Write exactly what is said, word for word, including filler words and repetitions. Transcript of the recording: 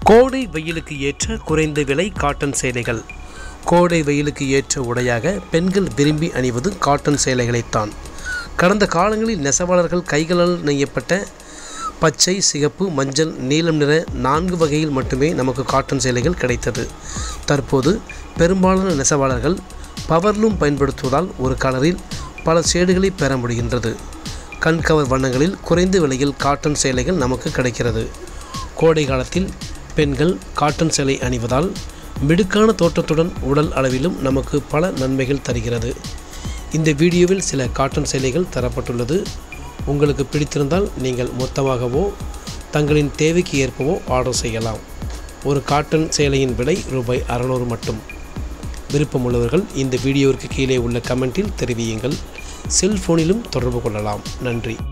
கோடை வெயிலுக்கு ஏற்ற குறைந்த விலை காட்டன் சேலைகள். கோடை வெயிலுக்கு ஏற்ற உடையாக பெண்கள் விரும்பி அணிவது காட்டன் சேலைகளைத்தான். கடந்த காலங்களில் நெசவாளர்கள் கைகளால் நெய்யப்பட்ட பச்சை, சிகப்பு, மஞ்சள், நீலம் நிற நான்கு வகையில் மட்டுமே நமக்கு காட்டன் சேலைகள் கிடைத்தது. தற்போது பெரும்பாலான நெசவாளர்கள் பவர்லூம் பயன்படுத்துவதால் ஒரு கலரில் பல ஷேடுகளை பெற முடிகின்றது. கண்கவர் வண்ணங்களில் குறைந்த விலையில் காட்டன் சேலைகள் நமக்கு கிடைக்கிறது. கோடை காலத்தில் பெண்கள் காட்டன் சேலை அணிவதால் மிடுக்கான தோற்றத்துடன் உடல் அளவிலும் நமக்கு பல நன்மைகள் தருகிறது. இந்த வீடியோவில் சில காட்டன் சேலைகள் தரப்பட்டுள்ளது. உங்களுக்கு பிடித்திருந்தால் நீங்கள் மொத்தமாகவோ தங்களின் தேவைக்கு ஏற்பவோ ஆர்டர் செய்யலாம். ஒரு காட்டன் சேலையின் விலை ரூபாய் அறுநூறு மட்டும். விருப்பமுள்ளவர்கள் இந்த வீடியோவிற்கு கீழே உள்ள கமெண்டில் தெரிவியுங்கள். செல்போனிலும் தொடர்பு கொள்ளலாம். நன்றி.